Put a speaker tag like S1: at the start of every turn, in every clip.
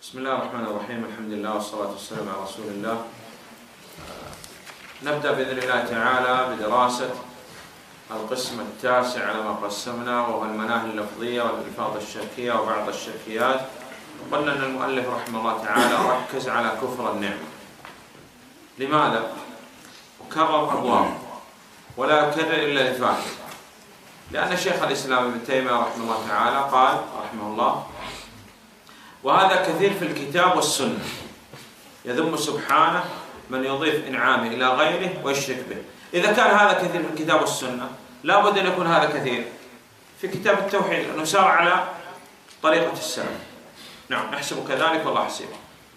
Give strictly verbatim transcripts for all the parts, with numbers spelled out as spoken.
S1: بسم الله الرحمن الرحيم. الحمد لله والصلاة والسلام على رسول الله. نبدأ بإذن الله تعالى بدراسة القسم التاسع على ما قسمنا، وهو المناهي اللفظية والألفاظ الشركية وبعض الشركيات. قلنا أن المؤلف رحمه الله تعالى ركز على كفر النعمة. لماذا؟ وكرر أبواب ولا يكرر إلا لفائدة، لأن شيخ الإسلام ابن تيمية رحمه الله تعالى قال رحمه الله: وهذا كثير في الكتاب والسنة، يذم سبحانه من يضيف إنعامه إلى غيره ويشرك به. إذا كان هذا كثير في الكتاب والسنة، لا بد أن يكون هذا كثير في كتاب التوحيد، لأنه سار على طريقة السلف. نعم، نحسب كذلك والله حسيبه.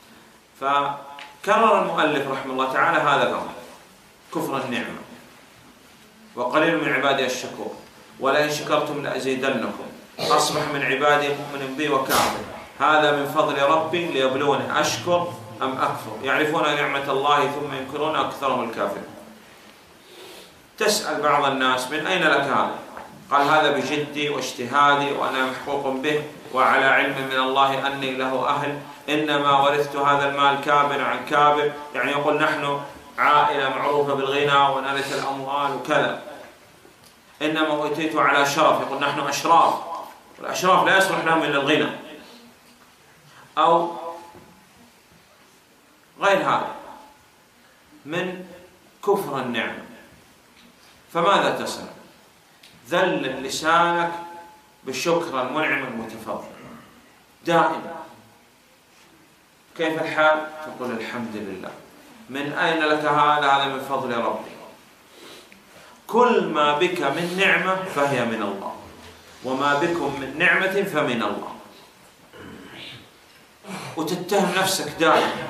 S1: فكرر المؤلف رحمه الله تعالى هذا الأمر، كفر النعمة، وقليل من عبادي الشكور، ولئن شكرتم لأزيدنكم، أصبح من عبادي مؤمن بي وكافر، هذا من فضل ربي ليبلوني أشكر أم أكفر، يعرفون نعمة الله ثم ينكرون أكثرهم الكافر. تسأل بعض الناس: من أين لك هذا؟ قال: هذا بجدي واجتهادي وأنا محقوق به وعلى علم من الله أني له أهل، إنما ورثت هذا المال كابر عن كابر. يعني يقول نحن عائلة معروفة بالغنى ونرث الأموال وكذا. إنما أوتيت على شرف، يقول نحن أشراف، والأشراف لا يصلح لهم إلا الغنى، أو غير هذا من كفر النعمة. فماذا تصنع؟ ذل لسانك بشكر المنعم المتفضل دائما. كيف الحال؟ تقول الحمد لله. من أين لك هذا؟ هذا من فضل ربي. كل ما بك من نعمة فهي من الله، وما بكم من نعمة فمن الله. وتتهم نفسك دائما.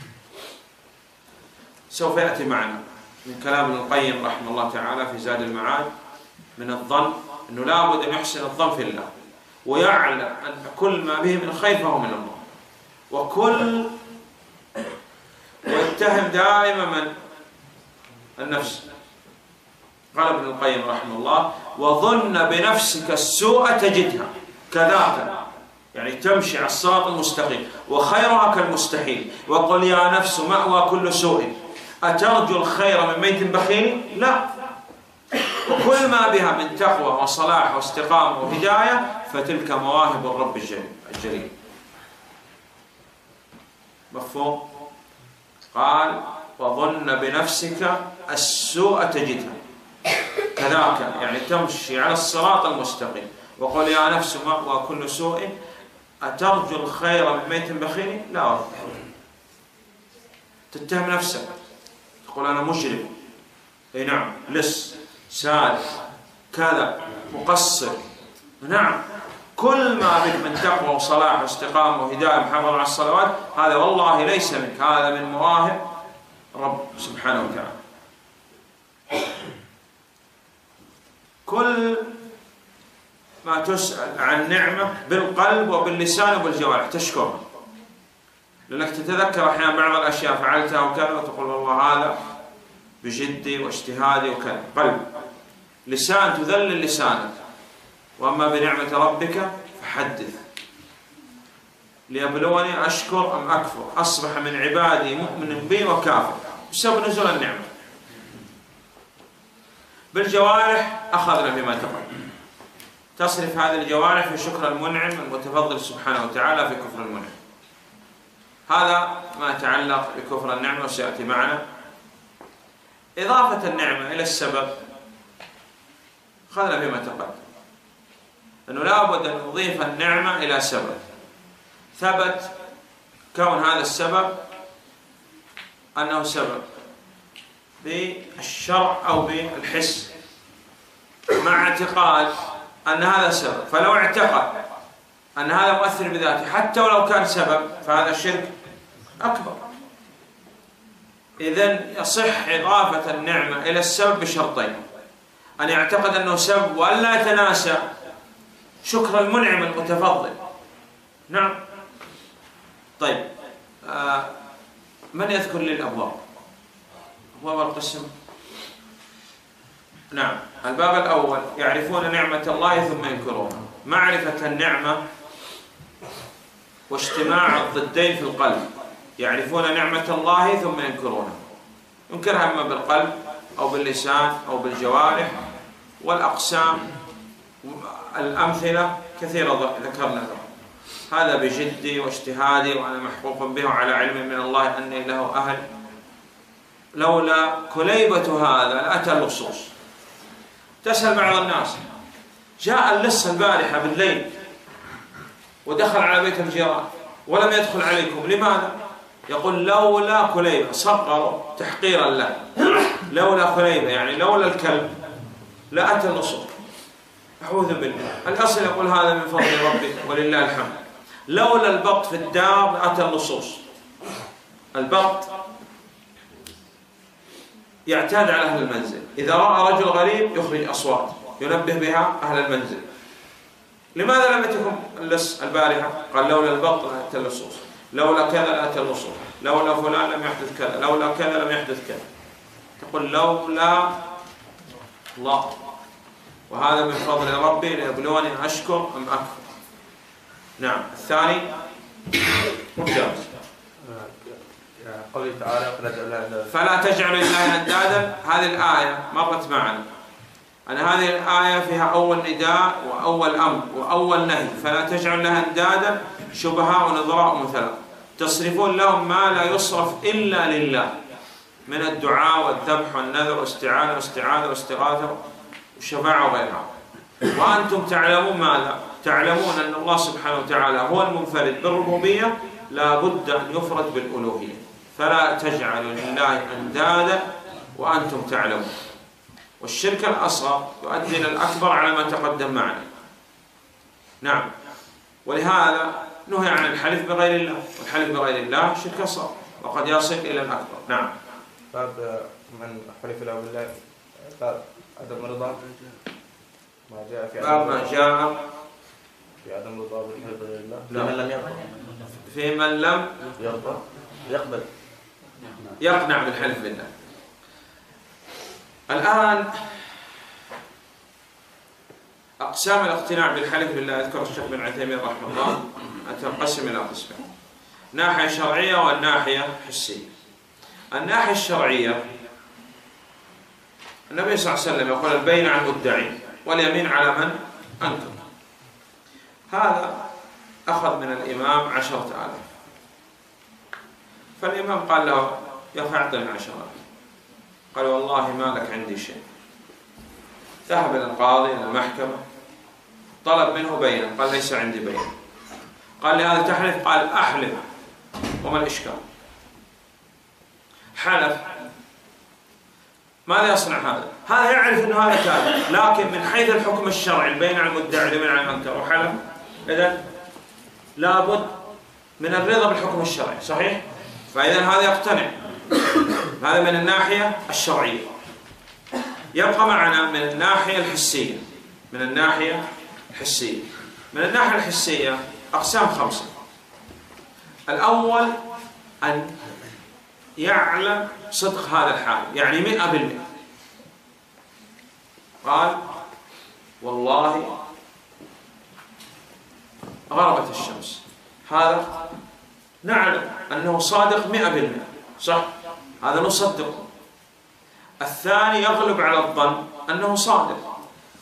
S1: سوف يأتي معنا من كلام ابن القيم رحمه الله تعالى في زاد المعاد من الظن أنه لابد أن يحسن الظن في الله، ويعلم أن كل ما به من خير فهو من الله، وكل ويتهم دائما من النفس. قال ابن القيم رحمه الله: وظن بنفسك السوء تجدها كذاك، يعني تمشي على الصراط المستقيم، وخيرها كالمستحيل. وقل يا نفس مأوى كل سوء، أترجو الخير من ميت بخيل؟ لا. وكل ما بها من تقوى وصلاح واستقامة وهداية فتلك مواهب الرب الجليل. مفهوم؟ قال: وظن بنفسك السوء تجدها كذاك، يعني تمشي على الصراط المستقيم. وقل يا نفس مأوى كل سوء، أترجو الخير من ميت بخيل؟ لا والله. تتهم نفسك، تقول أنا مجرم، أي نعم، لص، سارق، كذا، مقصر. نعم، كل ما بك من تقوى وصلاح واستقامة وهداية محافظة على الصلوات، هذا والله ليس منك، هذا من مواهب رب سبحانه وتعالى. كل ما تسأل عن نعمة بالقلب وباللسان وبالجوارح تشكرها، لأنك تتذكر أحيانا بعض الأشياء فعلتها وكذا وتقول والله هذا بجدي واجتهادي وكذا. قلب، لسان تذلل لسانك. وأما بنعمة ربك فحدث ليبلوني أشكر أم أكفر، أصبح من عبادي مؤمن بي وكافر، بسبب نزول النعمة. بالجوارح أخذنا بما تقدم، تصرف هذه الجوارح في شكر المنعم المتفضل سبحانه وتعالى في كفر المنعم. هذا ما يتعلق بكفر النعمة وسيأتي معنا. إضافة النعمة إلى السبب أخذنا بما تقدم، أنه لا بد أن نضيف النعمة إلى سبب. ثبت كون هذا السبب أنه سبب بالشرع أو بالحس، مع اعتقاد أن هذا سبب. فلو اعتقد أن هذا مؤثر بذاته حتى ولو كان سبب فهذا الشرك أكبر. إذن يصح إضافة النعمة إلى السبب بشرطين: أن يعتقد أنه سبب وأن لا يتناسى شكر المنعم المتفضل. نعم. طيب، آه من يذكر لي الأبواب؟ أبواب القسم. نعم، الباب الأول: يعرفون نعمة الله ثم ينكرونها. معرفة النعمة واجتماع الضدين في القلب، يعرفون نعمة الله ثم ينكرونها، ينكرها إما بالقلب أو باللسان أو بالجوارح. والأقسام الأمثلة كثيرة ذكرنا له. هذا بجدي واجتهادي وأنا محقوق به وعلى علم من الله أني له أهل. لولا كليبة هذا لأتى اللصوص. تسأل بعض الناس: جاء اللص البارحة بالليل ودخل على بيت الجيران ولم يدخل عليكم، لماذا؟ يقول: لولا كليبة، صغروا تحقيرا له. لولا كليبة يعني لولا الكلب لأتى اللصوص. أعوذ بالله. الأصل يقول هذا من فضل ربي ولله الحمد. لولا البط في الدار لأتى اللصوص. البط يعتاد على أهل المنزل، إذا رأى رجل غريب يخرج أصوات ينبه بها أهل المنزل. لماذا لم يأتكم اللص البارحة؟ قال: لولا البط لأتى اللصوص، لولا كذا لأتى اللصوص، لولا فلان لم يحدث كذا، لولا كذا لم يحدث كذا. تقول لولا الله، وهذا من فضل ربي ليبلوني أشكر أم أكفر. نعم. الثاني ممتاز.
S2: قوله تعالى:
S1: فلا تجعلوا لله أندادا. هذه الآية مرت معنا أن هذه الآية فيها أول نداء وأول أمر وأول نهي. فلا تجعلوا لله أندادا شبهاء ونظراء مثلا تصرفون لهم ما لا يصرف إلا لله من الدعاء والذبح والنذر والاستعانة والاستعاذة والاستغاثة والشفاعة وغيرها. وأنتم تعلمون ماذا؟ تعلمون أن الله سبحانه وتعالى هو المنفرد بالربوبية، لا بد أن يفرد بالألوهية. فلا تجعلوا لله أندادا وأنتم تعلمون. والشرك الأصغر يؤدي إلى الأكبر على ما تقدم معنا. نعم. ولهذا نهي عن الحلف بغير الله، والحلف بغير الله شرك أصغر وقد يصل إلى الأكبر. نعم.
S2: باب من حلف له بالله، باب عدم رضا ما جاء في
S1: باب ما جاء
S2: في عدم رضا بالحلف بغير الله.
S1: لا.
S2: في من لم يرضى
S1: في من لم
S2: يرضى يقبل
S1: يقنع بالحلف بالله. الآن أقسام الاقتناع بالحلف بالله يذكر الشيخ بن عثيمين رحمه الله تنقسم إلى قسمين: ناحية شرعية والناحية حسية. الناحية الشرعية النبي صلى الله عليه وسلم يقول: البينة على المدعي واليمين على من أنكر. هذا أخذ من الإمام عشرة آلاف، فالإمام قال له: يا أخي أعطني عشرة آلاف. قال: والله ما لك عندي شيء. ذهب إلى القاضي إلى المحكمة، طلب منه بينة، قال: ليس عندي بينة. قال: لهذا تحلف؟ قال: أحلف. وما الإشكال؟ حلف. ماذا يصنع هذا؟ هذا يعرف أنه هذا كاذب، لكن من حيث الحكم الشرعي البينة على المدعي واليمين على المنكر وحلف، إذن لابد من الرضا بالحكم الشرعي. صحيح؟ فإذا هذا يقتنع. هذا من الناحية الشرعية. يبقى معنا من الناحية الحسية. من الناحية الحسية من الناحية الحسية أقسام خمسة. الأول أن يعلم صدق هذا الحال، يعني مئة بالمئة. قال: والله غربت الشمس. هذا نعلم أنه صادق مئة بالمئة، صح؟ هذا نصدقه. الثاني يغلب على الظن أنه صادق.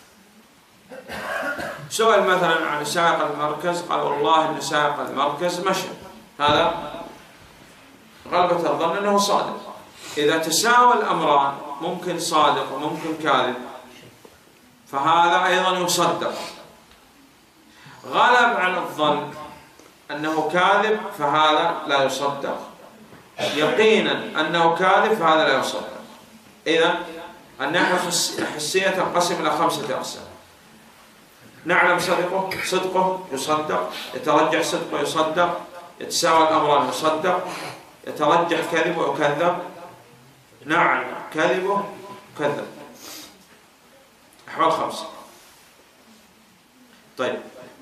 S1: سؤال مثلا عن سائق المركز، قال: والله أن سائق المركز مشى. هذا غلبة الظن أنه صادق. إذا تساوى الأمران، ممكن صادق وممكن كاذب، فهذا أيضا يصدق. غلب على الظن أنه كاذب، فهذا لا يصدق. يقينا أنه كاذب، فهذا لا يصدق. إذا الناحية الحسية تنقسم إلى خمسة أقسام: نعلم صدقه صدقه يصدق، يترجح صدقه يصدق، يتساوى الأمران يصدق، يترجح كذبه يكذب، نعلم كذبه يكذب. أحوال خمسة. طيب،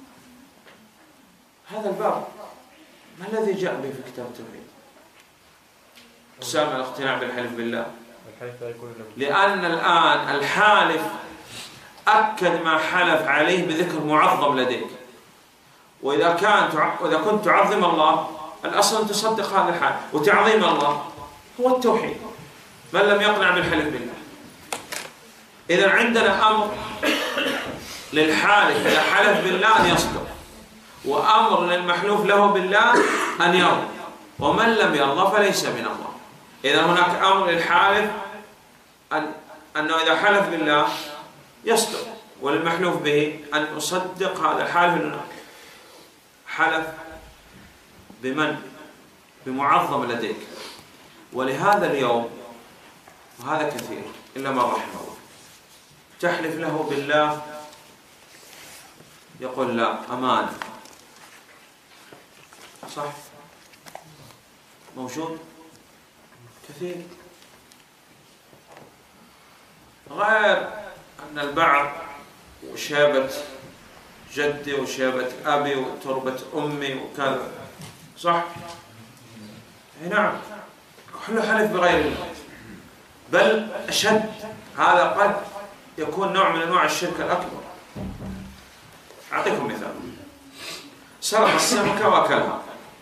S1: هذا الباب ما الذي جاء به في كتاب التوحيد؟ أقسام الاقتناع بالحلف بالله. لأن الآن الحالف أكد ما حلف عليه بذكر معظم لديك، وإذا كان وإذا كنت تعظم الله الأصل أن تصدق هذا الحال، وتعظيم الله هو التوحيد. من لم يقنع بالحلف بالله. إذا عندنا أمر للحالف إذا حلف بالله أن يصدق، وأمر للمحلوف له بالله أن يرضى، ومن لم يرضى فليس من الله. إذا هناك أمر للحالف أن أنه إذا حلف بالله يصدق، وللمحلوف به أن يصدق هذا الحالف أنه حلف بمن؟ بمعظم لديك. ولهذا اليوم، وهذا كثير إلا ما رحمه الله، تحلف له بالله يقول لا أمانة. صح؟ موجود كثير. غير أن البعض وشابة جدي وشابة أبي وتربة أمي وكذا. صح؟ نعم، كله حلف بغير الله. بل أشد، هذا قد يكون نوع من أنواع الشرك الأكبر. أعطيكم مثال. سرق السمكة وأكلها،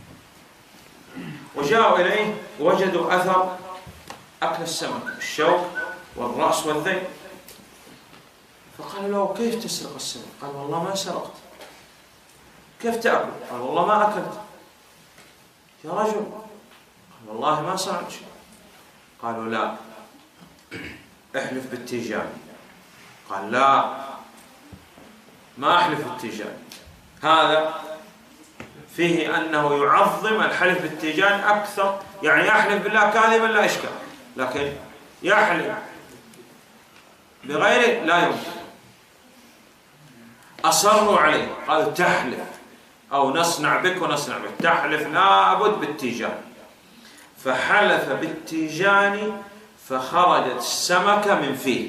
S1: وجاءوا إليه وجدوا أثر أكل السمك، الشوك والرأس والذيل. فقالوا له كيف تسرق السمك؟ قال والله ما سرقت. كيف تأكل؟ قال والله ما أكلت. يا رجل، قال والله ما صنعت شيء. قالوا لا، احلف بالتيجان. قال لا، ما أحلف بالتيجان. هذا فيه أنه يعظم الحلف بالتيجان أكثر، يعني يحلف بالله كاذبا لا إشكال، لكن يحلف بغيره لا يمكن. أصروا عليه، قالوا تحلف أو نصنع بك ونصنع بك، تحلف لابد بالتيجان. فحلف بالتيجان فخرجت السمكة من فيه.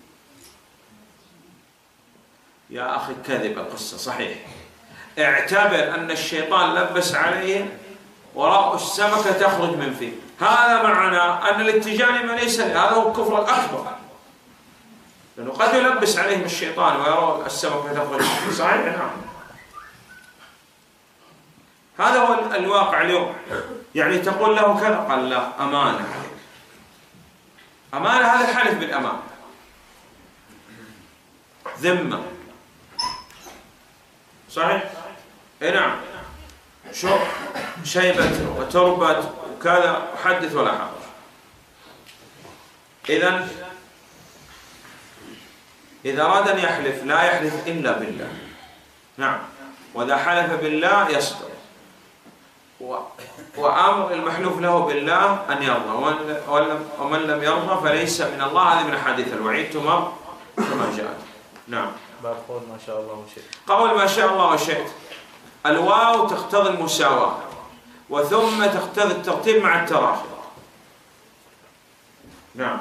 S1: يا أخي كذب القصة، صحيح. اعتبر أن الشيطان لبس عليه ورأوا السمكة تخرج من فيه. هذا معنى أن الاتجان ما ليس، هذا هو الكفر الأكبر، لأنه قد يلبس عليهم الشيطان ويروا السمكة تخرج من فيه. صحيح؟ نعم. هذا هو الواقع اليوم. يعني تقول له كذا، قال لا أمانة عليك. أمانة، هذا الحلف بالأمان. ذمة. صحيح؟ اي نعم. شو شيبت وتربت وكذا، حدث ولا حرج. إذن إذا أراد أن يحلف لا يحلف إلا بالله. نعم. وإذا حلف بالله يصدق. وأمر المحلوف له بالله أن يرضى، ومن لم يرضى فليس من الله. هذه من أحاديث الوعيد تمر كما جاءت. نعم.
S2: باب قول ما شاء الله وشئت.
S1: قول ما شاء الله وشئت، الواو تقتضي المساواة، وثم تقتضي الترتيب مع التراخي. نعم.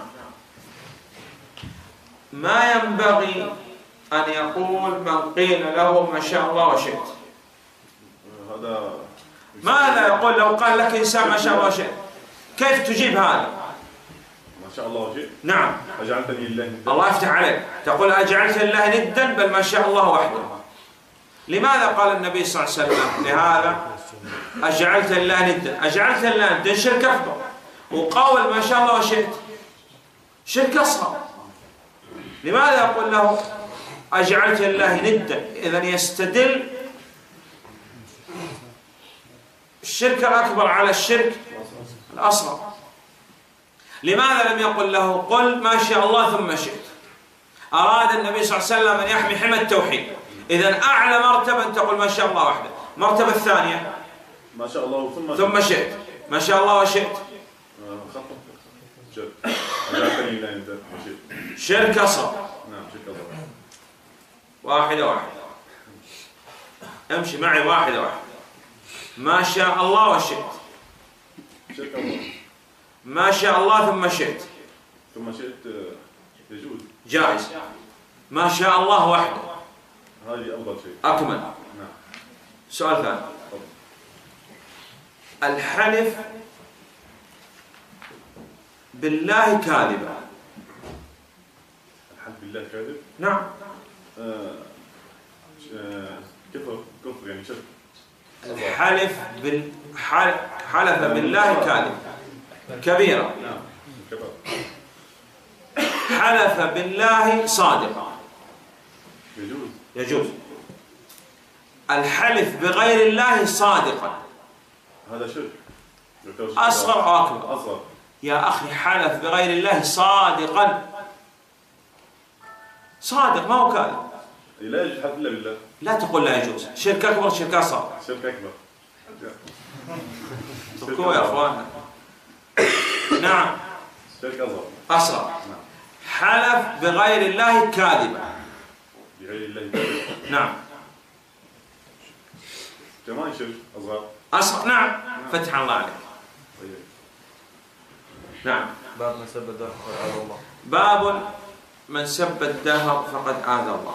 S1: ما ينبغي أن يقول من قيل له ما شاء الله وشئت.
S3: هذا
S1: ماذا يقول لو قال لك إنسان ما شاء الله وشئت؟ كيف تجيب هذا؟
S3: ما شاء الله وشئت.
S1: نعم.
S3: أجعلتني لله ندا.
S1: الله يفتح عليك، تقول أجعلت لله ندا، بل ما شاء الله وحده. لماذا قال النبي صلى الله عليه وسلم لهذا أجعلت لله ندا؟ أجعلت لله ندا شرك أكبر، وقول ما شاء الله وشئت شرك أصغر. لماذا يقول له أجعلت لله ندا؟ إذن يستدل الشرك الأكبر على الشرك الأصغر. لماذا لم يقل له قل ما شاء الله ثم شئت؟ أراد النبي صلى الله عليه وسلم أن يحمي حمى التوحيد. إذن أعلى مرتبة أن تقول ما شاء الله وحده. المرتبة الثانية
S3: ما شاء الله ثم
S1: ثم شئت. ما شاء الله وشئت
S3: خطأ. شرك. أجعلتني لله ندا وشئت.
S1: شرك أصغر.
S3: نعم شرك أصغر.
S1: واحدة واحدة، امشي معي واحدة واحدة. ما شاء الله وشئت.
S3: شرك أصغر.
S1: ما شاء الله ثم شئت.
S3: ثم شئت يجوز.
S1: جائز. ما شاء الله وحده
S3: هذه أفضل شيء.
S1: أكمل.
S3: نعم.
S1: سؤال ثاني. الحلف بالله كاذبا.
S3: الحلف بالله كاذب.
S1: نعم.
S3: آه. آه. كفر كفر يعني شرك.
S1: الحلف بال حلف بالله كاذب كبيرة.
S3: نعم كبيرة.
S1: حلف بالله صادق
S3: يجوز.
S1: يجوز. الحلف بغير الله صادقا
S3: هذا شرك.
S1: أصغر أو أكبر؟
S3: أصغر.
S1: يا أخي حلف بغير الله صادقا، صادق ما هو كاذب.
S3: لا يجوز حلف إلا بالله.
S1: لا تقول لا يجوز، شرك أكبر شرك أصغر.
S3: شرك أكبر.
S1: تركوه يا أخواننا. نعم.
S3: شرك أصغر.
S1: أصغر.
S3: نعم.
S1: حلف بغير الله كاذبا.
S3: بغير الله كاذب.
S1: نعم.
S3: كمان شرك أصغر.
S1: أصغر. نعم. فتح الله عليك.
S3: طيب.
S1: نعم.
S2: باب من سب الدهر فقد آذى الله.
S1: باب من سب الدهر فقد آذى الله.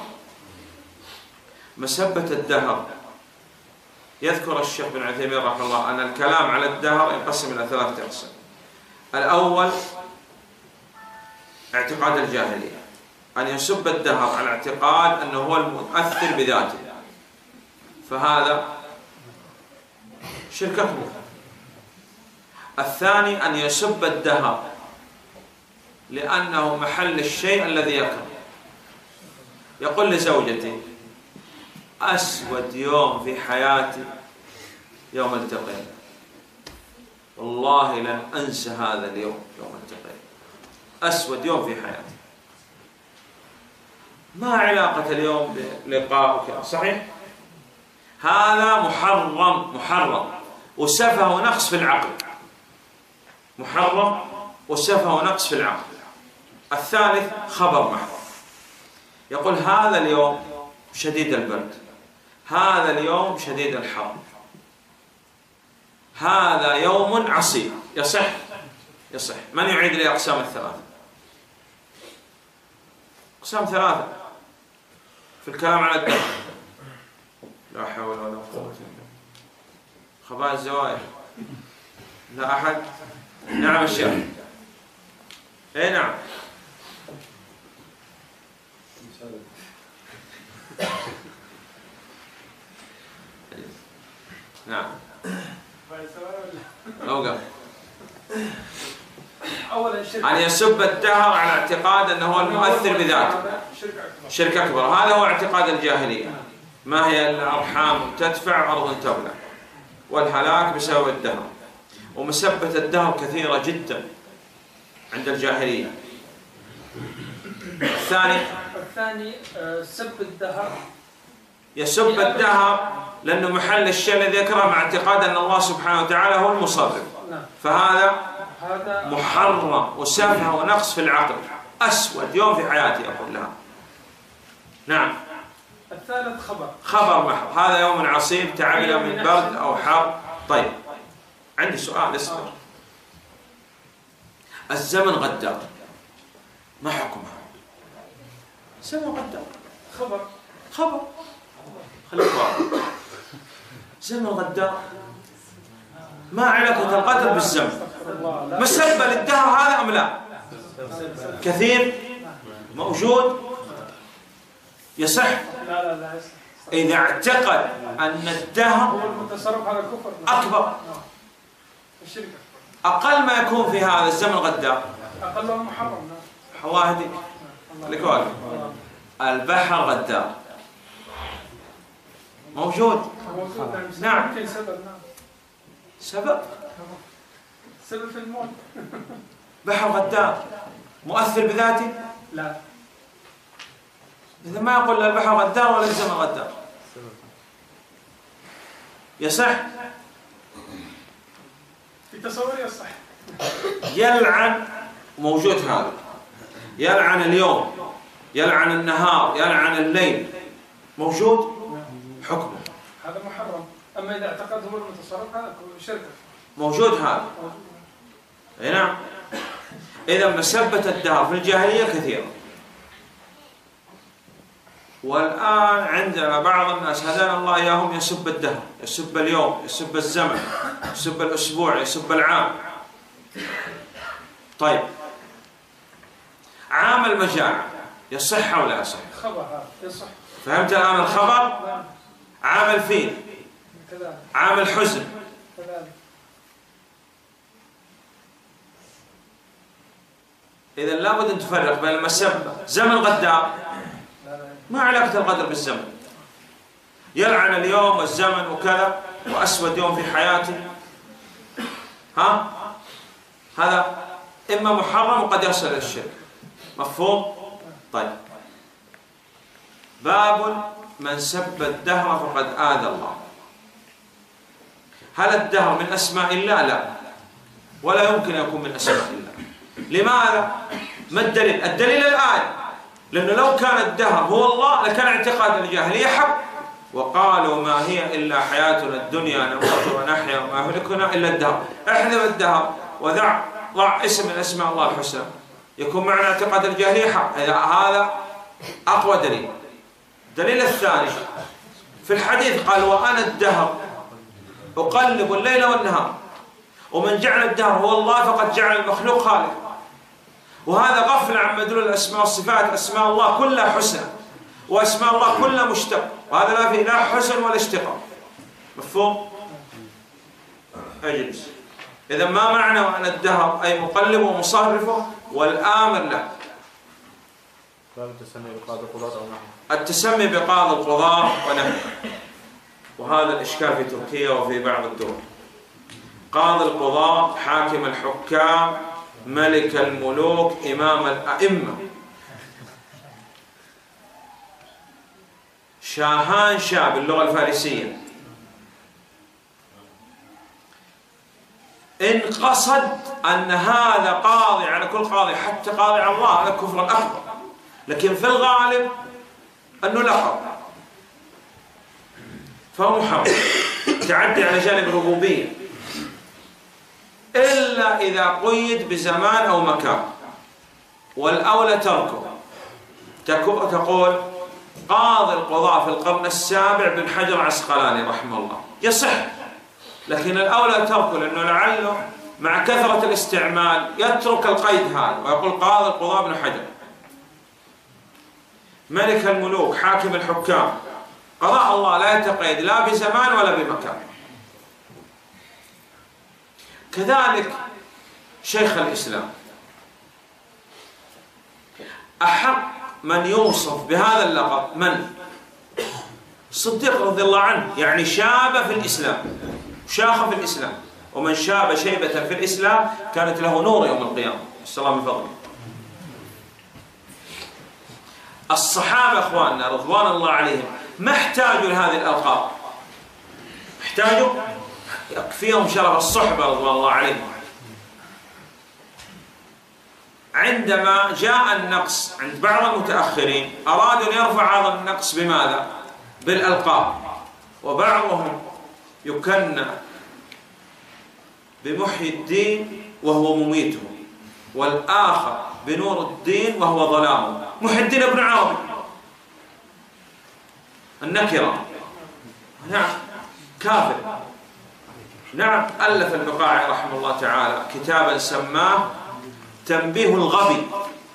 S1: مسبة الدهر، يذكر الشيخ بن عثيمين رحمه الله أن الكلام على الدهر ينقسم إلى ثلاثة أقسام. الأول اعتقاد الجاهلية، أن يسب الدهر على اعتقاد أنه هو المؤثر بذاته، فهذا شرك أكبر. الثاني أن يسب الدهر لأنه محل الشيء الذي يكره. يقول لزوجتي: أسود يوم في حياتي يوم التقينا، والله لن أنسى هذا اليوم يوم التقينا، أسود يوم في حياتي. ما علاقة اليوم بلقائك؟ صحيح؟ هذا محرم محرم وسفه ونقص في العقل. محرم وسفه ونقص في العقل. الثالث خبر محض، يقول هذا اليوم شديد البرد، هذا اليوم شديد الحر، هذا يوم عصيب. يصح؟ يصح. من يعيد لي أقسام الثلاثة؟ أقسام ثلاثة في الكلام على الدهر. لا حول ولا قوة إلا بالله. خباء الزوايا. لا أحد؟ نعم الشيخ. إيه نعم. نعم. أوقف. أن يسب الدهر على اعتقاد أنه هو المؤثر بذاته شرك أكبر. هذا هو اعتقاد الجاهلية. ما هي الأرحام تدفع أرض تبلع، والهلاك بسبب الدهر. ومسبة الدهر كثيرة جدا عند الجاهلية. الثاني
S4: الثاني سب الدهر،
S1: يسب الدهر لأنه محل الشيء الذي يكره مع اعتقاد أن الله سبحانه وتعالى هو المصرف، فهذا محرم وسفه ونقص في العقل. أسود يوم في حياتي أقول لها. نعم.
S4: الثالث خبر
S1: خبر محض، هذا يوم عصيب تعبنا من برد أو حر. طيب عندي سؤال، اصبر. الزمن غدار، ما حكمها؟ زمن غدار
S4: خبر
S1: خبر خليك واضح. زمن غدار ما علاقة القدر بالزمن. مسبة للدهر هذا أم لا؟ كثير موجود يصح.
S4: لا لا لا يصح.
S1: إذا اعتقد أن الدهر
S4: هو المتصرف على الكفر
S1: أكبر،
S4: الشرك
S1: أقل ما يكون في هذا الزمن غدار،
S4: أقل محرم.
S1: حواهدي خليك واقف. البحر غدار موجود. نعم.
S4: يمكن سبب. نعم.
S1: سبب
S4: سبب في الموت.
S1: بحر غدار مؤثر بذاته؟
S4: لا.
S1: إذا ما يقول لا البحر غدار ولا الزمن غدار. يصح؟
S4: في تصور يصح.
S1: يلعن موجود هذا، يلعن اليوم، يلعن النهار، يلعن الليل، موجود. حكمه
S4: هذا محرم. أما إذا اعتقد هو المتصرف هذا شرك.
S1: موجود هذا. اي نعم. إذا مسبة الدهر في الجاهلية كثيرة، والآن عندنا بعض الناس هدانا الله إياهم يسب الدهر، يسب اليوم، يسب الزمن، يسب الأسبوع، يسب العام. طيب عام المجاعة يصح أو لا يصح؟
S4: خبر هذا يصح.
S1: فهمت الآن الخبر؟ عام الفيل، عام الحزن. إذا لابد أن تفرق بين المسبة. زمن غدار ما علاقة الغدر بالزمن، يلعن اليوم والزمن وكذا وأسود يوم في حياتي، ها هذا إما محرم وقد يصل إلى الشرك. مفهوم؟ طيب. باب من سب الدهر فقد آذى الله. هل الدهر من أسماء الله؟ لا، ولا يمكن أن يكون من أسماء الله. لماذا؟ ما الدليل؟ الدليل الآية، لأنه لو كان الدهر هو الله لكان اعتقاد الجاهلية حق. وقالوا ما هي إلا حياتنا الدنيا نموت ونحيا وما يهلكنا إلا الدهر. احذف الدهر وضع ضع اسم من أسماء الله الحسنى، يكون معنى اعتقاد الجاهلية حق. هذا أقوى دليل. الدليل الثاني في الحديث قال وأنا الدهر أقلب الليل والنهار، ومن جعل الدهر هو الله فقد جعل المخلوق خالق. وهذا غفل عن مدلول الأسماء والصفات. أسماء الله كلها حسنى وأسماء الله كلها مشتق، وهذا لا فيه لا حسن ولا اشتقاق. مفهوم؟ أجلس. إذا ما معنى وأنا الدهر أي مقلب ومصرفه والآمر له.
S2: التسمي بقاضي القضاة أو نحو.
S1: التسمي بقاضي القضاة ونحو، وهذا الإشكال في تركيا وفي بعض الدول. قاضي القضاة، حاكم الحكام، ملك الملوك، إمام الأئمة، شاهان شاه باللغة الفارسية. إن قصد أن هذا قاضي على كل قاضي حتى قاضي على الله، هذا كفر أكبر. لكن في الغالب أنه لقب، فهو محرم، تعدي على جانب الربوبية، إلا إذا قيد بزمان أو مكان، والأولى تركه. تقول قاضي القضاء في القرن السابع بن حجر العسقلاني رحمه الله، يصح، لكن الأولى تركه، لأنه لعله مع كثرة الاستعمال يترك القيد هذا ويقول قاضي القضاء بن حجر. ملك الملوك، حاكم الحكام، قضاء الله لا يتقيد لا بزمان ولا بمكان. كذلك شيخ الإسلام أحق من يوصف بهذا اللقب من؟ الصديق رضي الله عنه، يعني شاب في الإسلام، شاخ في الإسلام، ومن شاب شيبة في الإسلام كانت له نور يوم القيامة. السلام من فضله. الصحابة أخواننا رضوان الله عليهم ما احتاجوا لهذه الألقاب، احتاجوا يكفيهم شرف الصحبة رضوان الله عليهم. عندما جاء النقص عند بعض المتأخرين أرادوا أن يرفع هذا النقص بماذا؟ بالألقاب. وبعضهم يكنى بمحيي الدين وهو مميته، والآخر بنور الدين وهو ظلامه. محيي الدين ابن عربي النكرة، نعم، كافر، نعم. ألف البقاعي رحمه الله تعالى كتابا سماه تنبيه الغبي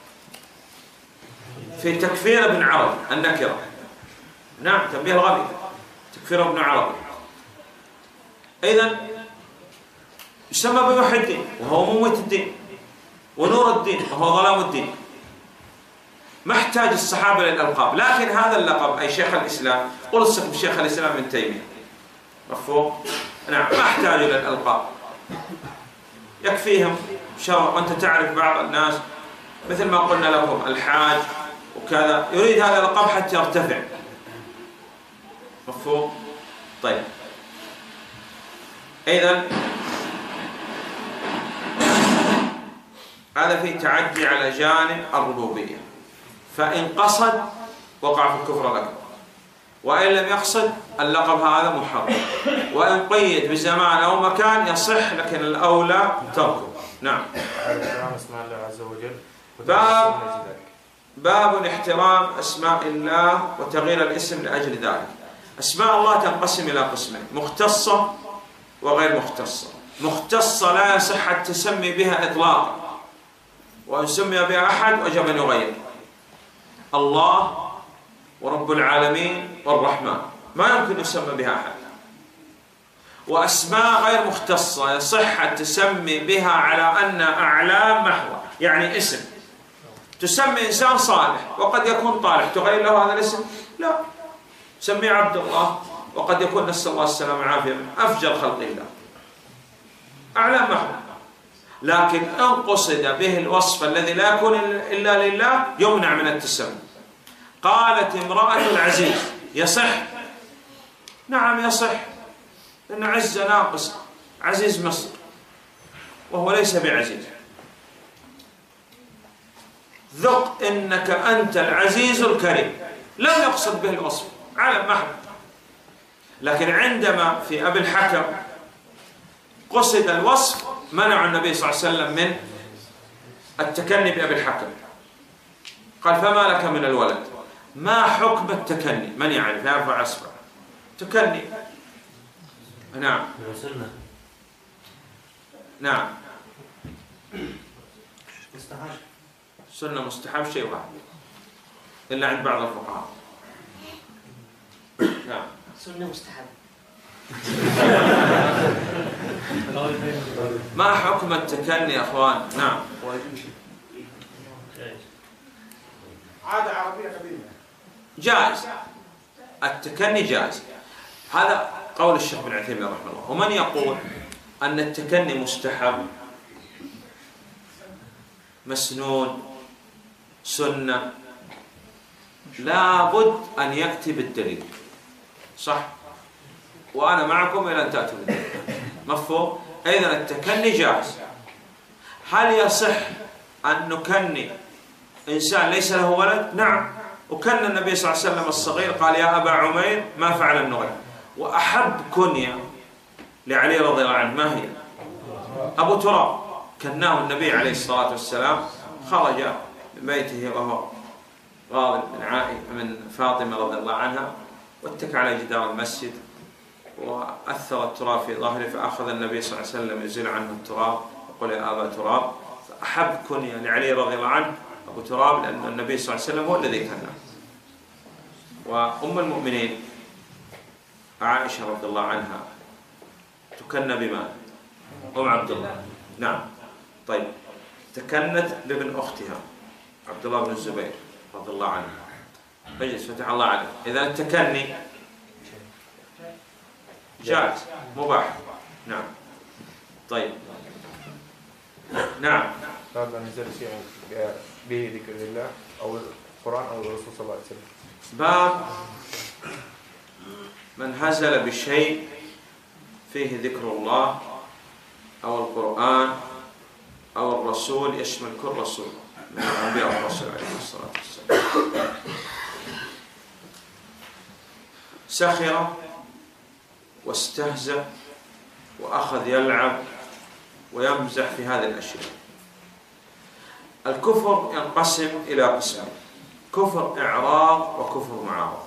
S1: في تكفير ابن عربي النكرة، نعم، تنبيه الغبي تكفير ابن عربي. إذن يسمى بمحيي الدين وهو مميت الدين ونور الدين وهو ظلام الدين. ما احتاج الصحابة للألقاب، لكن هذا اللقب أي شيخ الإسلام، قل السكب شيخ الإسلام ابن تيمية، مفهوم؟ نعم، ما احتاجوا للألقاب، يكفيهم شرف. وأنت تعرف بعض الناس مثل ما قلنا لكم الحاج وكذا يريد هذا اللقب حتى يرتفع، مفهوم؟ طيب، إذن هذا فيه تعدي على جانب الربوبية. فإن قصد وقع في الكفر الأكبر، وإن لم يقصد اللقب هذا محرم، وإن قيد بزمان أو مكان يصح، لكن الأولى تركه. نعم.
S2: اسماء الله عز وجل.
S1: باب باب احترام أسماء الله وتغيير الاسم لأجل ذلك. أسماء الله تنقسم إلى قسمين: مختصة وغير مختصة. مختصة لا يصح التسمي بها إطلاقا، وإن سمي بها أحد وجب أن يغير. الله ورب العالمين والرحمن، ما يمكن يسمى بها أحد، وأسماء غير مختصة يصح التسمي بها على أن أعلام محضة، يعني اسم تسمي إنسان صالح وقد يكون طالح تغير له هذا الاسم؟ لا، سميه عبد الله وقد يكون نسأل الله السلامة والعافية من أفجر خلق الله، أعلام محضة. لكن إن قصد به الوصف الذي لا يكون إلا لله يمنع من التسمي. قالت امرأة العزيز يصح؟ نعم يصح، لأن عز ناقص، عزيز مصر وهو ليس بعزيز. ذق إنك أنت العزيز الكريم، لم يقصد به الوصف، علم محض. لكن عندما في أبي الحكم قصد الوصف منع النبي صلى الله عليه وسلم من التكني بأبي الحكم. قال فما لك من الولد؟ ما حكم التكني؟ من يعرف؟ يرفع أصبع. تكني نعم نعم
S5: مستحب،
S1: سنة مستحب شيء واحد إلا عند بعض الفقهاء. نعم
S5: سنة مستحب.
S1: ما حكم التكني يا أخوان؟ نعم
S4: عادة عربية قديمة.
S1: جائز، التكني جائز. هذا قول الشيخ بن عثيمين رحمه الله. ومن يقول أن التكني مستحب مسنون سنة لابد أن يأتي بالدليل، صح؟ وأنا معكم إلى أن تأتوا بالدليل. مفهوم؟ إذن التكني جائز. هل يصح أن نكني إنسان ليس له ولد؟ نعم، وكان النبي صلى الله عليه وسلم الصغير قال يا أبا عمير ما فعل النغير. وأحب كنية لعلي رضي الله عنه ما هي؟ أبو تراب. كناه النبي عليه الصلاة والسلام، خرج من بيته وهو غاضب من عائشة من فاطمة رضي الله عنها، واتكى على جدار المسجد وأثر التراب في ظهره، فأخذ النبي صلى الله عليه وسلم يزيل عنه التراب وقال يا أبا تراب. فأحب كنية لعلي رضي الله عنه أبو تراب، لأن النبي صلى الله عليه وسلم هو الذي كناه. وأم المؤمنين عائشة رضي الله عنها تكنى بما؟ أم عبد الله. نعم. طيب تكنت بابن أختها عبد الله بن الزبير رضي الله عنه. اجلس فتح الله عليك. إذا التكني جائز مباح. نعم. طيب نعم.
S2: هذا نزل شيء به ذكر الله أو القرآن أو الرسول صلى الله عليه وسلم.
S1: باب من هزل بشيء فيه ذكر الله أو القرآن أو الرسول، يشمل كل رسول من الأنبياء والرسول عليه الصلاة والسلام. سخر واستهزأ وأخذ يلعب ويمزح في هذه الأشياء. الكفر ينقسم إلى قسمين: كفر إعراض وكفر معارض.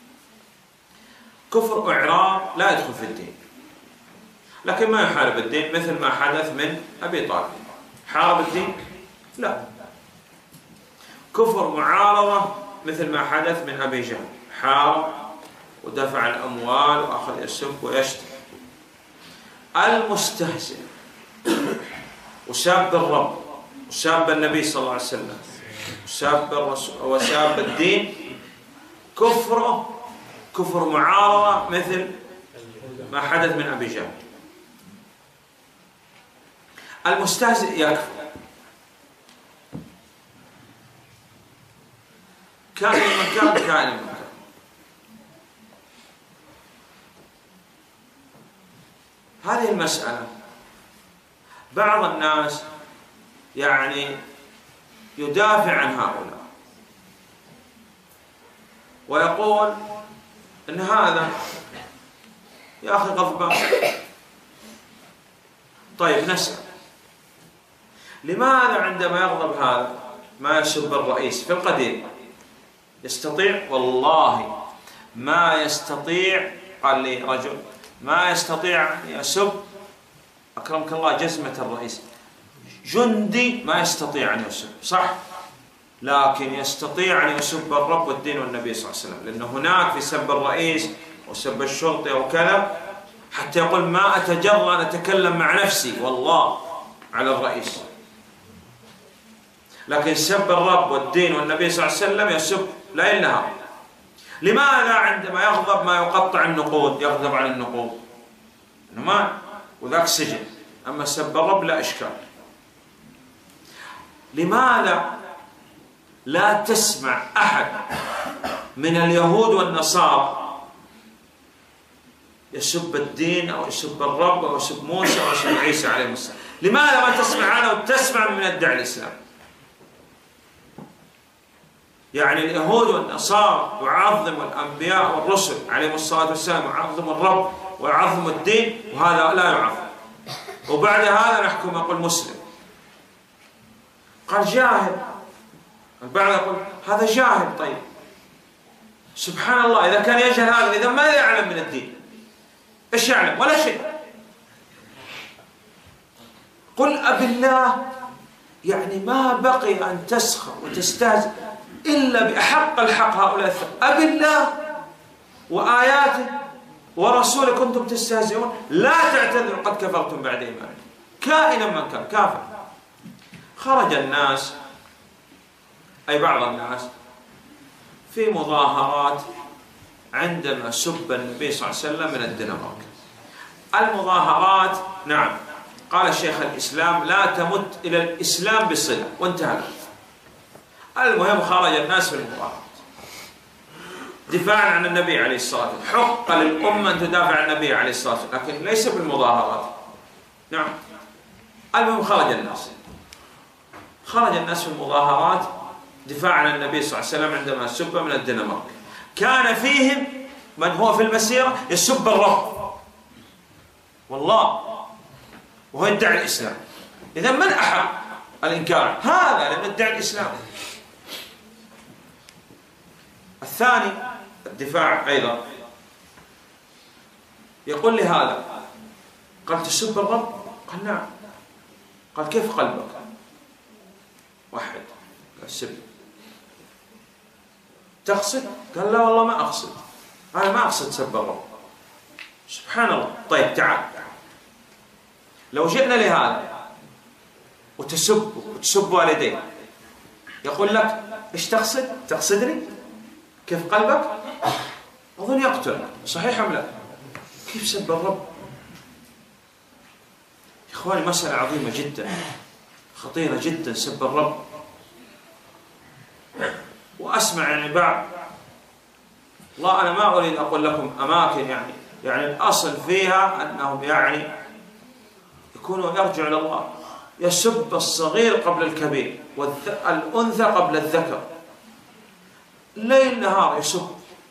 S1: كفر إعراض لا يدخل في الدين لكن ما يحارب الدين، مثل ما حدث من أبي طالب. حارب الدين؟ لا. كفر معارضة مثل ما حدث من أبي جهل، حارب ودفع الأموال وأخذ يسب ويشتم. المستهزئ وساب الرب وساب النبي صلى الله عليه وسلم وساب الرسول وساب الدين، كفره كفر معارضة مثل ما حدث من أبي جهل. المستهزئ يكفر كائن المكان كائن المكان. هذه المسألة بعض الناس يعني يدافع عن هؤلاء ويقول إن هذا يا أخي غضبان. طيب نسأل لماذا عندما يغضب هذا ما يسب الرئيس في القديم؟ يستطيع؟ والله ما يستطيع. قال لي رجل ما يستطيع أن يسب أكرمك الله جزمة الرئيس. جندي ما يستطيع أن يسب، صح؟ لكن يستطيع أن يسب الرب والدين والنبي صلى الله عليه وسلم، لأن هناك في سب الرئيس وسب الشرطي أو كذا، حتى يقول ما أتجرأ أن أتكلم مع نفسي والله على الرئيس. لكن سب الرب والدين والنبي صلى الله عليه وسلم يسب ليل نهار. لماذا عندما يغضب ما يقطع النقود، يغضب عن النقود ما وذاك سجن، أما سب الرب لا إشكال. لماذا لا تسمع أحد من اليهود والنصارى يسب الدين أو يسب الرب أو يسب موسى أو يسب عيسى عليه السلام؟ لماذا ما تسمع عنه وتسمع من يدعي الإسلام؟ يعني اليهود والنصارى يعظموا الأنبياء والرسل عليهم الصلاة والسلام، يعظموا الرب ويعظموا الدين، وهذا لا يعظم. وبعد هذا نحكم يقول مسلم، قال جاهل، البعض يقول هذا جاهل. طيب سبحان الله، إذا كان يجهل هذا إذا ماذا يعلم من الدين؟ إيش يعلم؟ ولا شيء. قل أب الله، يعني ما بقي أن تسخر وتستهزئ إلا بأحق الحق هؤلاء الثلاثة، أب الله وآياته ورسوله كنتم تستهزئون، لا تعتذروا قد كفرتم بعد إيمانكم، كائنا من كان كافر. خرج الناس، أي بعض الناس، في مظاهرات عندما سب النبي صلى الله عليه وسلم من الدنمارك. المظاهرات نعم قال شيخ الإسلام لا تمت إلى الإسلام بصلة، وانتهى. المهم خرج الناس في المظاهرات دفاعا عن النبي عليه الصلاة والسلام. حق للأمة أن تدافع عن النبي عليه الصلاة والسلام، لكن ليس بالمظاهرات. نعم المهم خرج الناس خرج الناس في المظاهرات دفاعا عن النبي صلى الله عليه وسلم عندما سب من الدنمارك. كان فيهم من هو في المسيرة يسب الرب والله وهو يدعي الإسلام. إذا من أحق الإنكار؟ هذا لأنه يدعي الإسلام. الثاني الدفاع أيضا يقول لي هذا، قال تسب الرب؟ قال نعم. قال كيف قلبك؟ واحد السب. تقصد؟ قال لا والله ما أقصد، أنا ما أقصد سب الرب. سبحان الله. طيب تعال، لو جئنا لهذا وتسب وتسب والديه، يقول لك إيش تقصد؟ تقصدني؟ كيف قلبك؟ أظن يقتل، صحيح أم لا؟ كيف سب الرب؟ يا إخواني مسألة عظيمة جدا، خطيرة جدا سب الرب. وأسمع يعني بعض، والله أنا ما أريد أقول لكم أماكن، يعني يعني الأصل فيها أنهم يعني يكونوا يرجعوا إلى الله، يسب الصغير قبل الكبير والأنثى قبل الذكر، ليل نهار يسب،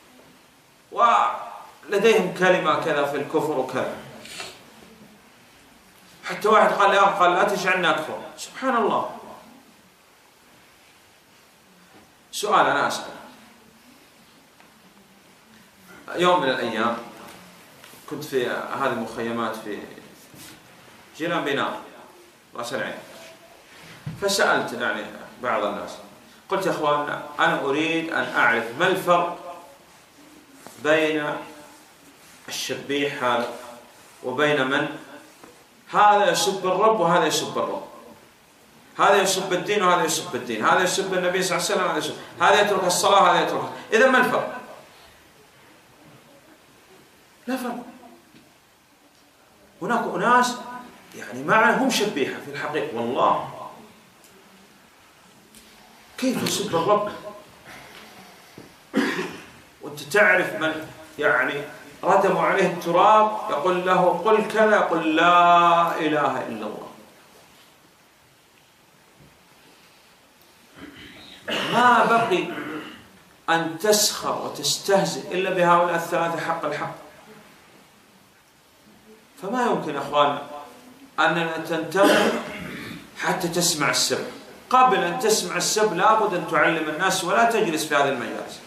S1: ولديهم كلمة كذا في الكفر وكذا. حتى واحد قال لي قال لا تجعلنا أكفر. سبحان الله. سؤال أنا أسأل، يوم من الأيام كنت في هذه المخيمات في جيران بناء رأس العين، فسألت يعني بعض الناس، قلت يا أخواننا أنا أريد أن أعرف ما الفرق بين الشبيح هذا وبين من هذا يسب الرب وهذا يسب الرب، هذا يسب الدين وهذا يسب الدين، هذا يسب النبي صلى الله عليه وسلم، هذا يسب، هذا يترك الصلاة هذا يترك. إذا ما الفرق؟ لا فرق. هناك أناس يعني ما هم شبيحة في الحقيقة والله. كيف يسب الرب وأنت تعرف من يعني ردموا عليه التراب يقول له قل كذا، يقول لا إله إلا الله. ما بقي أن تسخر وتستهزئ إلا بهؤلاء الثلاثة حق الحق. فما يمكن أخواننا أننا تنتظر حتى تسمع السب. قبل أن تسمع السب لابد أن تعلم الناس ولا تجلس في هذه المجالس.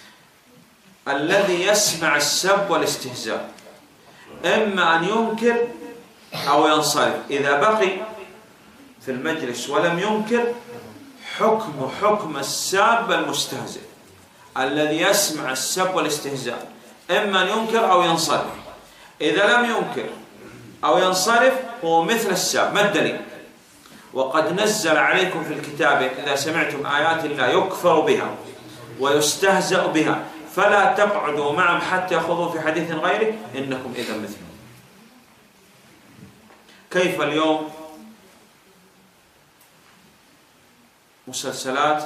S1: الذي يسمع السب والاستهزاء إما أن ينكر أو ينصرف. إذا بقي في المجلس ولم ينكر حكم حكم الساب المستهزئ. الذي يسمع السب والاستهزاء إما أن ينكر أو ينصرف. إذا لم ينكر أو ينصرف هو مثل الساب. ما الدليل؟ وقد نزل عليكم في الكتاب إذا سمعتم آيات الله يكفر بها ويستهزأ بها فلا تقعدوا معهم حتى يخوضوا في حديث غيره إنكم إذا مثلهم. كيف اليوم مسلسلات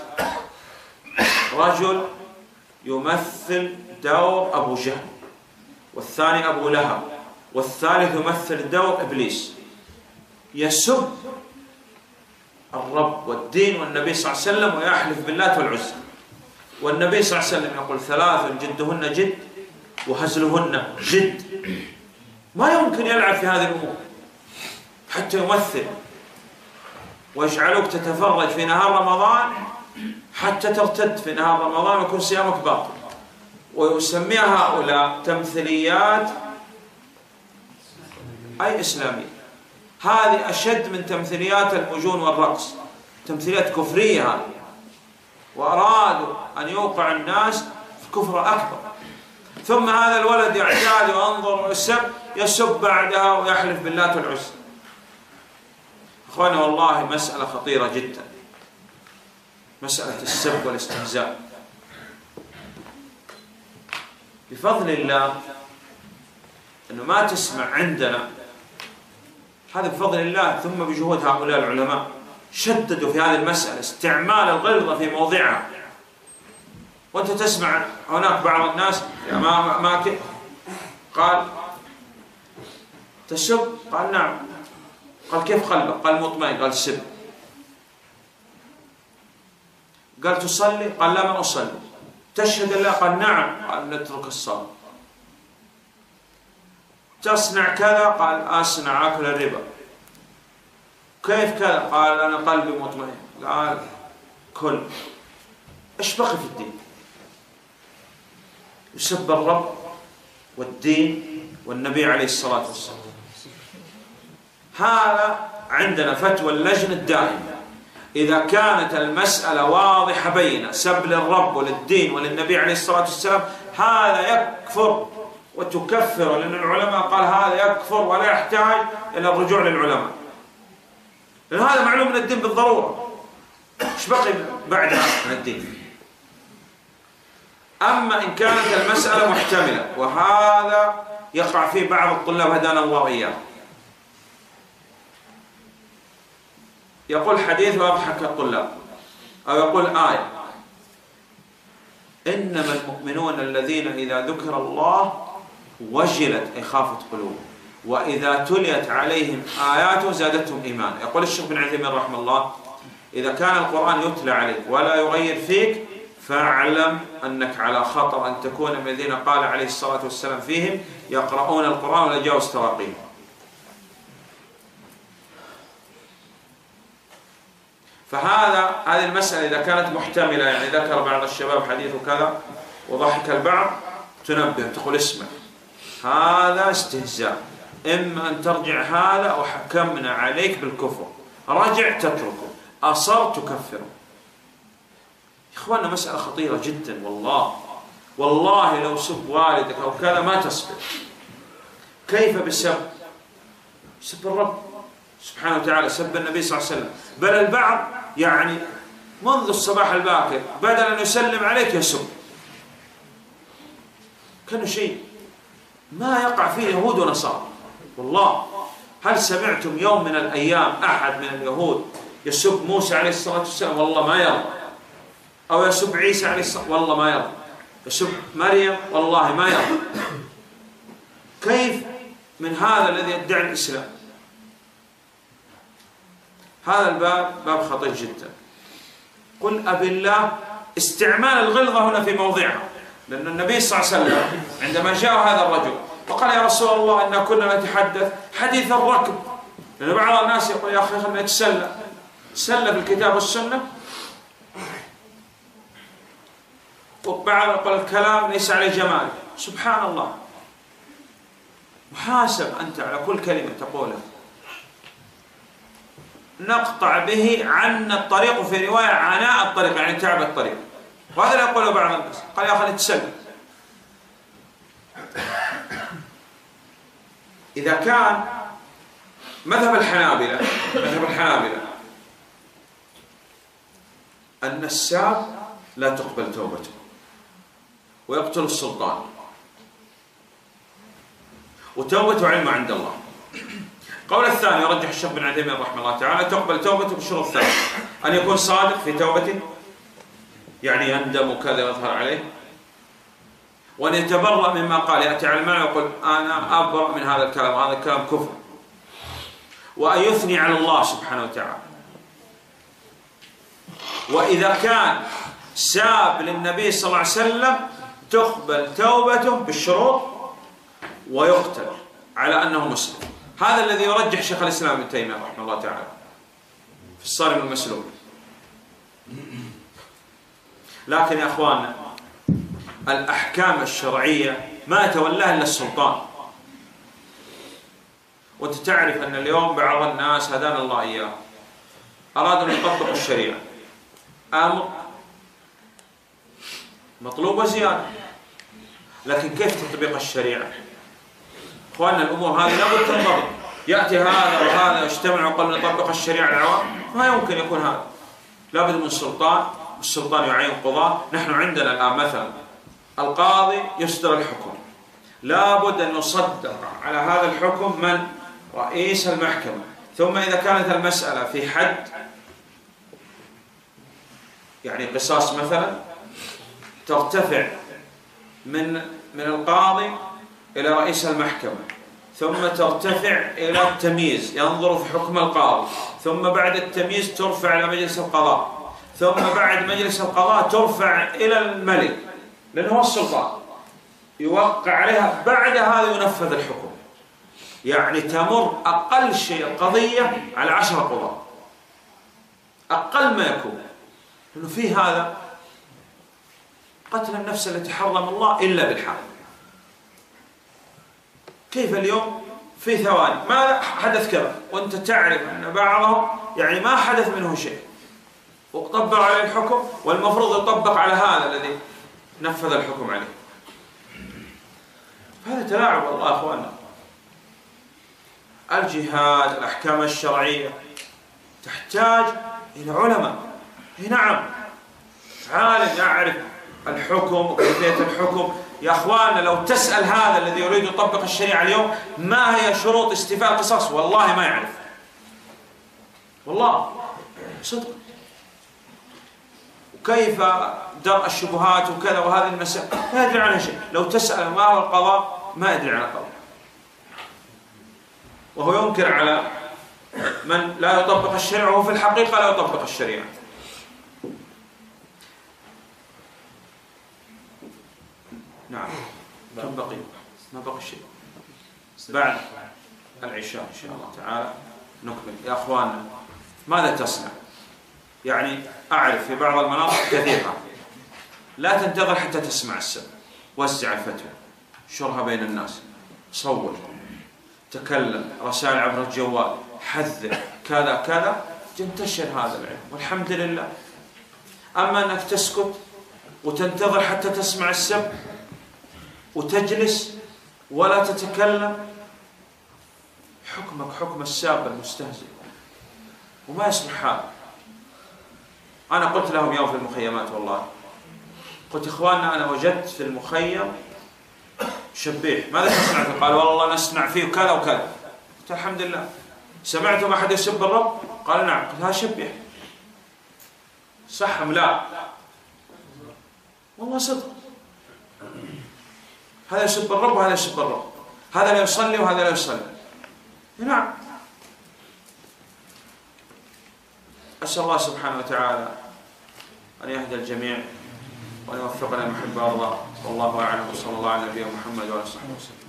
S1: رجل يمثل دور أبو جهل، والثاني أبو لهب، والثالث يمثل دور إبليس، يسب الرب والدين والنبي صلى الله عليه وسلم ويحلف بالله والعزى، والنبي صلى الله عليه وسلم يقول ثلاث جدهن جد وهزلهن جد. ما يمكن يلعب في هذه الأمور حتى يمثل ويجعلوك تتفرج في نهار رمضان حتى ترتد في نهار رمضان ويكون صيامك باطل، ويسميها هؤلاء تمثيليات أي إسلامية. هذه أشد من تمثيليات المجون والرقص، تمثيليات كفرية هذه، وأرادوا أن يوقع الناس في كفر أكبر. ثم هذا الولد يعتاد وينظر ويسب يسب بعدها ويحلف بالله والعزى. أخوانا والله مسألة خطيرة جدا، مسألة السب والاستهزاء. بفضل الله أنه ما تسمع عندنا هذا بفضل الله، ثم بجهود هؤلاء العلماء شددوا في هذه المسألة استعمال الغلظة في موضعها. وأنت تسمع هناك بعض الناس يا ما ما قال تسب، قال نعم، قال كيف قلبك؟ قال مطمئن، قال سب. قال تصلي؟ قال لا ما أصلي. تشهد الله؟ قال نعم، قال نترك الصلاة. تصنع كذا؟ قال أصنع أكل الربا. كيف كذا؟ قال أنا قلبي مطمئن. قال كل. إيش بقي في الدين؟ يسب الرب والدين والنبي عليه الصلاة والسلام. هذا عندنا فتوى اللجنة الدائمة، إذا كانت المسألة واضحة بينة سب للرب وللدين وللنبي عليه الصلاة والسلام هذا يكفر وتكفر، لأن العلماء قال هذا يكفر ولا يحتاج إلى الرجوع للعلماء، لأن هذا معلوم من الدين بالضرورة. إيش بقي بعدها من الدين؟ أما إن كانت المسألة محتملة، وهذا يقع فيه بعض الطلاب هدانا الله وإياه، يقول حديث ويضحك الطلاب، أو يقول آية إنما المؤمنون الذين إذا ذكر الله وجلت أي خافت قلوبهم وإذا تليت عليهم آياته زادتهم إيمانا. يقول الشيخ بن عثيمين رحمه الله إذا كان القرآن يتلى عليك ولا يغير فيك فاعلم أنك على خطر أن تكون من الذين قال عليه الصلاة والسلام فيهم يقرؤون القرآن ولا يجاوز تراقيهم. فهذا هذه المسألة إذا كانت محتملة، يعني ذكر بعض الشباب حديث كذا وضحك البعض، تنبه تقول اسمع هذا استهزاء، إما أن ترجع هذا أو حكمنا عليك بالكفر، رجع تتركه، أصر تكفره. إخواننا مسألة خطيرة جدا والله، والله لو سب والدك أو كذا ما تصبر. كيف بالسب؟ سب الرب سبحانه وتعالى، سب النبي صلى الله عليه وسلم، بل البعض يعني منذ الصباح الباكر بدل أن يسلم عليك يسب، كانه شيء ما يقع فيه يهود ونصارى. والله هل سمعتم يوم من الأيام أحد من اليهود يسب موسى عليه الصلاة والسلام؟ والله ما يرى. أو يسب عيسى عليه الصلاة والسلام؟ والله ما يرى. يسب مريم؟ والله ما يرى. كيف من هذا الذي يدعي الإسلام؟ هذا الباب باب خطير جدا. قل أبي الله استعمال الغلظة هنا في موضعها، لأن النبي صلى الله عليه وسلم عندما جاء هذا الرجل وقال يا رسول الله إنا كنا نتحدث حديث الركب، لأن بعض الناس يقول يا أخي خلنا نتسلى، تسلى في الكتاب والسنة، وبعض يقول الكلام ليس عليه جمال. سبحان الله، محاسب أنت على كل كلمة تقولها. نقطع به عنا الطريق، وفي رواية عناء الطريق يعني تعب الطريق، وهذا اللي يقوله بعض الناس. قال يا أخي نتسلى، إذا كان مذهب الحنابلة مذهب الحنابلة أن الساب لا تقبل توبته ويقتل السلطان وتوبته علم عند الله. قول الثاني يرجح الشيخ بن عثيمين رحمه الله تعالى تقبل توبته بالشروط الثانية: أن يكون صادق في توبته، يعني يندم وكذا ويظهر عليه، وأن يتبرأ مما قال، يأتي على المعنى ويقول أنا أبرأ من هذا الكلام، هذا الكلام كفر، وأن يثني على الله سبحانه وتعالى. وإذا كان ساب للنبي صلى الله عليه وسلم تقبل توبته بالشروط ويقتل على أنه مسلم. هذا الذي يرجح شيخ الإسلام ابن تيمية رحمه الله تعالى في الصارم المسلول. لكن يا أخواننا الأحكام الشرعية ما يتولاها إلا السلطان. وأنت تعرف أن اليوم بعض الناس هدانا الله إياه أرادوا أن يطبقوا الشريعة، أمر مطلوب وزيادة، لكن كيف تطبيق الشريعة؟ أخواننا الأمور هذه لابد تنضبط. يأتي هذا وهذا يجتمع ويقول نطبق الشريعة العوام، ما يمكن يكون هذا. لابد من سلطان، السلطان يعين قضاة. نحن عندنا الآن مثلا القاضي يصدر الحكم، لابد أن يصدق على هذا الحكم من؟ رئيس المحكمة. ثم إذا كانت المسألة في حد، يعني قصاص مثلا، ترتفع من من القاضي إلى رئيس المحكمة، ثم ترتفع إلى التمييز، ينظر في حكم القاضي، ثم بعد التمييز ترفع إلى مجلس القضاء، ثم بعد مجلس القضاء ترفع إلى الملك لأنه هو السلطان، يوقع عليها، بعد هذا ينفذ الحكم. يعني تمر أقل شيء القضية على عشرة قضاة، أقل ما يكون، لأنه في هذا قتل النفس التي حرم الله إلا بالحق. كيف اليوم في ثواني ماذا حدث كذا، وأنت تعرف أن بعضهم يعني ما حدث منه شيء وطبق عليه الحكم، والمفروض يطبق على هذا الذي نفذ الحكم عليه. هذا تلاعب والله أخواننا. الجهاد، الأحكام الشرعية تحتاج إلى علماء. نعم، عالم يعرف الحكم وكيفية الحكم. يا أخواننا لو تسأل هذا الذي يريد يطبق الشريعة اليوم ما هي شروط استيفاء القصاص، والله ما يعرف، والله صدق. وكيف درء الشبهات وكذا وهذه المسائل ما يدري عنها شيء. لو تسأل ما هو القضاء ما يدري عن القضاء، وهو ينكر على من لا يطبق الشريعة وهو في الحقيقة لا يطبق الشريعة. نعم، كم بقي؟ ما بقي شيء. بعد العشاء إن شاء الله تعالى نكمل. يا أخواننا ماذا تصنع؟ يعني أعرف في بعض المناطق كثيرة لا تنتظر حتى تسمع السب، وزع الفتوى، شرها بين الناس، صور، تكلم، رسائل عبر الجوال، حذر، كذا كذا، تنتشر هذا العلم والحمد لله. أما أنك تسكت وتنتظر حتى تسمع السب وتجلس ولا تتكلم، حكمك حكم الساب المستهزئ، وما يصلح هذا. أنا قلت لهم يوم في المخيمات والله، قلت إخواننا أنا وجدت في المخيم شبيح، ماذا تصنع؟ قال والله نصنع فيه كذا وكذا. قلت الحمد لله. سمعتم أحد يسب الرب؟ قال نعم. قلت هذا شبيح، صح أم لا؟ والله صدق. هذا يسب الرب وهذا يسب الرب، هذا لا يصلي وهذا لا يصلي. نعم. أسأل الله سبحانه وتعالى أن يهدي الجميع وأن يوفقنا المحب وأرضاه. والله أعلم، وصلى الله على نبينا محمد وعلى آله وصحبه وسلم.